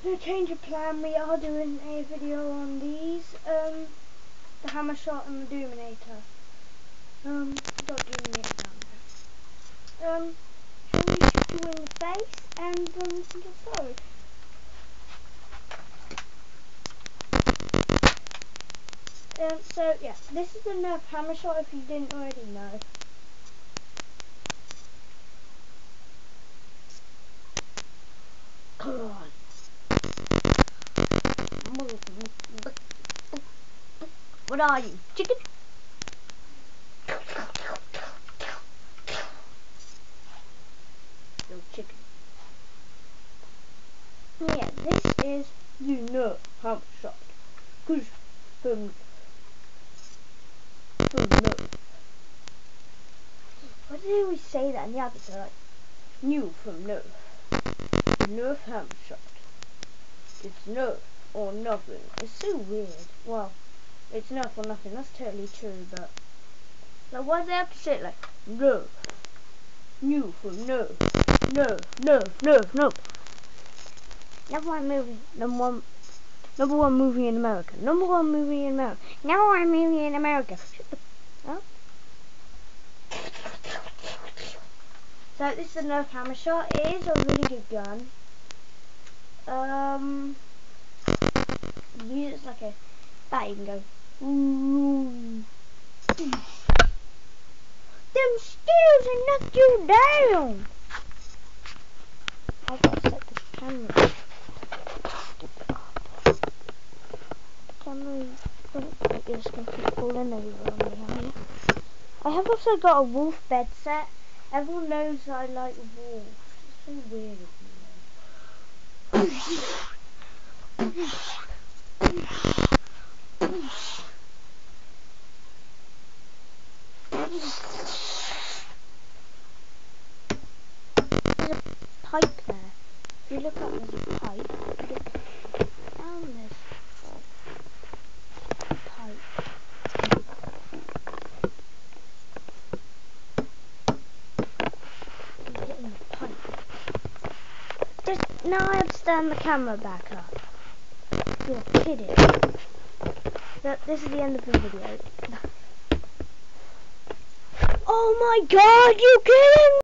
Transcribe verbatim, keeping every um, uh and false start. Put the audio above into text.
So change of plan, we are doing a video on these, um, the hammer shot and the Doominator. Um, got Doominator down there. Um, shall we shoot you in the face and um, get started? Um, so yeah, this is the Nerf hammer shot if you didn't already know. Come on. What are you, chicken? No chicken. Yeah, this is the Nerf hammer shot. Cause from from Nerf. Why do they always say that in the adverts? Like, new from Nerf. Nerf hammer shot. It's Nerf or nothing. It's so weird. Well, it's Nerf or nothing. That's totally true, but like, why do they have to say it like Nerf? New from Nerf. Nerf, Nerf, Nerf, Nerf. Number one movie. Number one. Number one movie in America. Number one movie in America. Number one movie in America. Shut the up. So this is the Nerf hammer shot. It is a really good gun. Um, you use it as like a bat. You can go. Ooh. Them stairs and knock you down. I've got to set the camera. The camera. Don't you're just going to keep falling over on me, are you? I have also got a wolf bed set. Everyone knows that I like wolves. It's so weird of me. There's a pipe there. If you look up, there's a pipe. Look down, there's a pipe. You get in the pipe. Just, now I have to stand the camera back up. You're kidding. But this is the end of the video. Oh my god, you kidding me?